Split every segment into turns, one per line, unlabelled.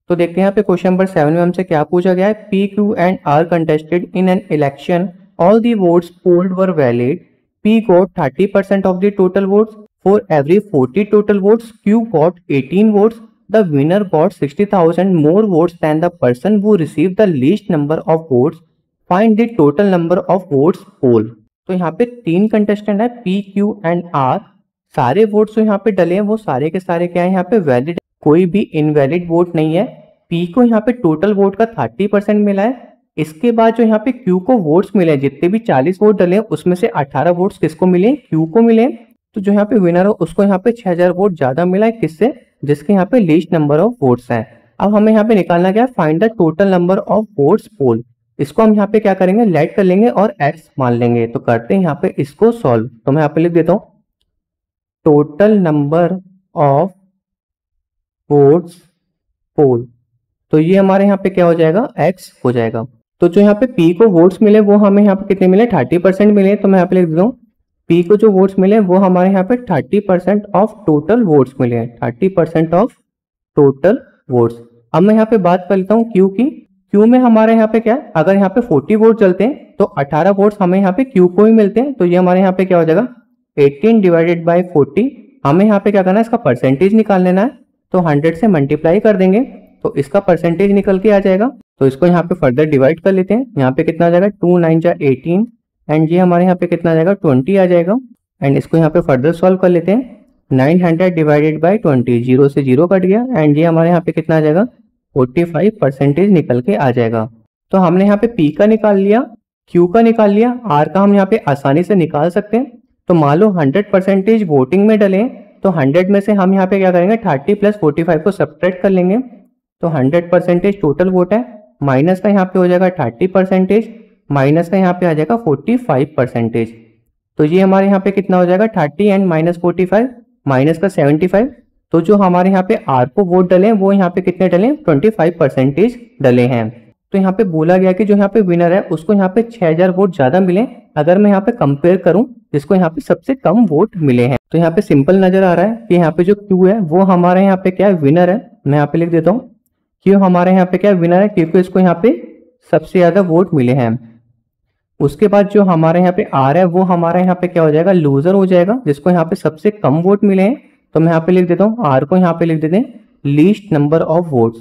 तो देखते हैं यहाँ पे क्वेश्चन नंबर 7 में हमसे क्या पूछा गया है। P Q and R contested in an election, all the votes polled were valid, P got 30% of the total votes, for every 40 total votes Q got 18 votes, the winner got 60,000 more votes than the person who receive the least number of votes, find the total number of votes poll. तो यहाँ पे 3 contestant है P Q and R. सारे votes जो यहाँ पे डले हैं वो सारे के सारे क्या है यहाँ पे वैलिड, कोई भी इनवैलिड वोट नहीं है। पी को यहाँ पे टोटल वोट का 30% मिला है। इसके बाद जो यहाँ पे क्यू को वोट्स मिले हैं, जितने भी 40 वोट डले हैं उसमें से 18 वोट्स किसको मिले, क्यू को मिले। तो जो यहाँ पे विनर हो उसको यहाँ पे 6000 वोट ज्यादा मिला है, किससे, जिसके यहाँ पे लीस्ट नंबर ऑफ वोट्स है। अब हमें यहाँ पे निकालना क्या है, find the total number of votes poll. इसको हम यहाँ पे क्या करेंगे, लेट कर लेंगे और एक्स मान लेंगे। तो करते हैं यहाँ पे इसको सॉल्व। तो मैं यहाँ पे लिख देता हूँ total number of votes poll. तो ये हमारे यहाँ पे क्या हो जाएगा, x हो जाएगा। तो जो यहाँ पे p को वोट्स मिले वो हमें यहाँ पे कितने मिले, 30% मिले। तो मैं यहाँ पे लिख देता हूँ p को जो वोट्स मिले वो हमारे यहाँ पे 30% ऑफ टोटल वोट्स मिले हैं, 30% ऑफ टोटल वोट्स। अब मैं यहाँ पे बात कर लेता हूँ q की। q में हमारे यहाँ पे क्या है, अगर यहाँ पे 40 वोट चलते हैं तो 18 वोट्स हमें यहाँ पे q को ही मिलते हैं। तो ये हमारे यहाँ पे क्या हो जाएगा, 18 डिवाइडेड बाई 40। हमें यहाँ पे क्या करना है, इसका परसेंटेज निकाल लेना है। तो 100 से मल्टीप्लाई कर देंगे तो इसका परसेंटेज निकल के आ जाएगा। तो इसको यहाँ पे फर्दर डिवाइड कर लेते हैं। यहाँ पे कितना आ जाएगा, 2 9 जा 18, एंड ये हमारे यहाँ पे कितना आ जाएगा, 20 आ जाएगा। एंड इसको यहाँ पे फर्दर सॉल्व कर लेते हैं। 900 डिवाइडेड बाई 20, 0 से 0 कट गया, एंड ये हमारे यहाँ पे कितना आ जाएगा, 45% निकल के आ जाएगा। तो हमने यहाँ पे P का निकाल लिया, Q का निकाल लिया, R का हम यहाँ पे आसानी से निकाल सकते हैं। तो मान लो 100% वोटिंग में डले, तो 100 में से हम यहाँ पे क्या करेंगे, 30 प्लस 45 को सब्ट्रैक्ट कर लेंगे। तो 100% टोटल वोट है, माइनस का यहाँ पे हो जाएगा 30%, माइनस का यहाँ पे आ जाएगा 45%। तो ये हमारे यहाँ पे कितना हो जाएगा, 30 एंड माइनस 45, माइनस का 75। तो जो हमारे यहाँ पे आर को वोट डले वो यहाँ पे कितने डले, 25% डले हैं। तो यहाँ पे बोला गया कि जो यहाँ पे विनर है उसको यहाँ पे 6000 वोट ज्यादा मिले। अगर मैं यहाँ पे कंपेयर करूं जिसको यहाँ पे सबसे कम वोट मिले हैं, तो यहाँ पे सिंपल नजर आ रहा है कि यहाँ पे जो क्यू है वो हमारे यहाँ पे क्या है, विनर है। मैं यहाँ पे लिख देता हूँ क्यू हमारे यहाँ पे क्या है, विनर है, क्योंकि इसको यहाँ पे सबसे ज्यादा वोट मिले हैं। उसके बाद जो हमारे यहाँ पे आर है वो हमारे यहाँ पे क्या हो जाएगा, लूजर हो जाएगा, जिसको यहाँ पे सबसे कम वोट मिले हैं। तो मैं यहाँ पे लिख देता हूँ आर को यहाँ पे लिख देते हैं least number of votes,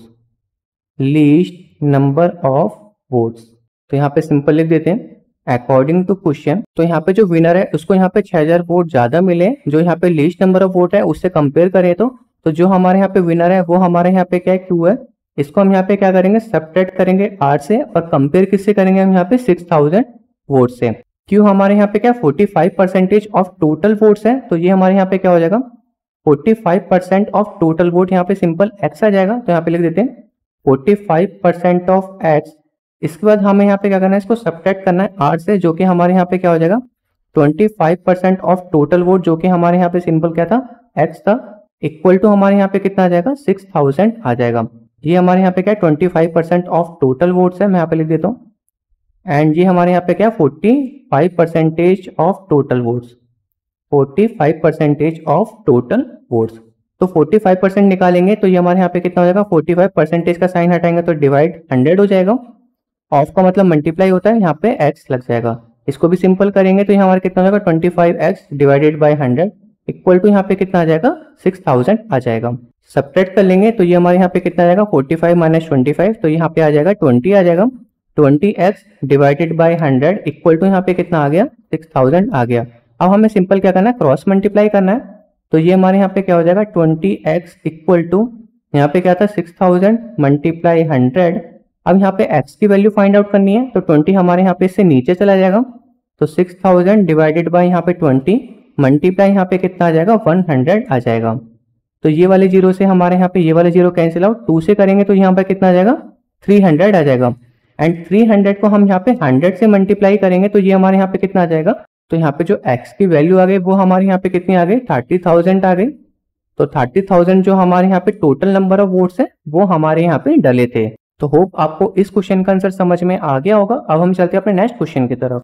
least number of votes. तो यहाँ पे सिंपल लिख देते हैं अकॉर्डिंग टू क्वेश्चन। तो यहाँ पे जो विनर है उसको यहाँ पे 6000 वोट ज्यादा मिले। जो यहाँ पे लीस्ट नंबर ऑफ वोट है उससे कंपेयर करें तो जो हमारे यहाँ पे विनर है वो हमारे यहाँ पे क्या है, क्यू है। इसको हम यहाँ पे क्या करेंगे, सब्ट्रैक्ट करेंगे आर से, और कंपेयर किससे करेंगे, हम यहाँ पे 6000 वोट से। क्यू हमारे यहाँ पे क्या 45% ऑफ टोटल वोट्स है। तो ये हमारे यहाँ पे क्या हो जाएगा, 45% ऑफ टोटल वोट, यहाँ पे सिंपल एक्स आ जाएगा। तो यहाँ पे लिख देते हैं 45% ऑफ एक्स। इसके बाद हमें यहाँ पे क्या करना है, इसको सब्ट्रैक्ट करना है आर से, जो कि हमारे यहाँ पे क्या हो जाएगा 25% ऑफ टोटल वोट, जो कि हमारे यहाँ पे सिंपल क्या था, एक्स था, इक्वल टू हमारे यहाँ पे कितना आ जाएगा, 6000 आ जाएगा। ये हमारे यहाँ पे क्या 25% ऑफ टोटल वोट्स है। मैं यहाँ पे लिख देता हूँ, एंड ये हमारे यहाँ पे क्या 45% of total votes, 45% of total votes. तो 45% निकालेंगे तो ये हमारे यहाँ पे कितना हो जाएगा, 45% का साइन हटाएंगे तो डिवाइड 100 हो जाएगा। ऑफ का मतलब मल्टीप्लाई होता है, यहाँ पे x लग जाएगा। इसको भी सिंपल करेंगे तो ये हमारे कितना हो जाएगा, 25x divided by 100 equal to यहाँ पे कितना आ जाएगा, 6000 आ जाएगा। सब्ट्रैक्ट कर लेंगे तो ये हमारे यहाँ पे कितना आ जाएगा, 45 माइनस 25, तो यहाँ पे आ जाएगा 20 आ जाएगा। 20x divided by 100 equal to यहाँ पे कितना आ गया, 6000 आ गया। अब हमें सिंपल क्या करना है, क्रॉस मल्टीप्लाई करना है। तो ये हमारे यहाँ पे क्या हो जाएगा, 20x इक्वल टू यहाँ पे क्या था 6000 मल्टीप्लाई 100। अब यहाँ पे x की वैल्यू फाइंड आउट करनी है, तो 20 हमारे यहाँ पे इससे नीचे चला जाएगा। तो 6000 डिवाइडेड बाई यहाँ पे 20 मल्टीप्लाई यहाँ पे कितना आ जाएगा, 100 आ जाएगा। तो ये वाले जीरो से हमारे यहाँ पे ये वाले जीरो कैंसिल आउट, 2 से करेंगे तो यहाँ पे कितना आ जाएगा, 300 आ जाएगा। एंड 300 को हम यहाँ पे 100 से मल्टीप्लाई करेंगे तो ये हमारे यहाँ पे कितना आ जाएगा। तो यहाँ पे जो x की वैल्यू आ गई वो हमारे यहाँ पे कितनी आ गई, 30,000 आ गई। तो 30,000 जो हमारे यहाँ पे टोटल नंबर ऑफ वोट्स है वो हमारे यहाँ पे डले थे। तो होप आपको इस क्वेश्चन का आंसर समझ में आ गया होगा। अब हम चलते हैं अपने नेक्स्ट क्वेश्चन की तरफ।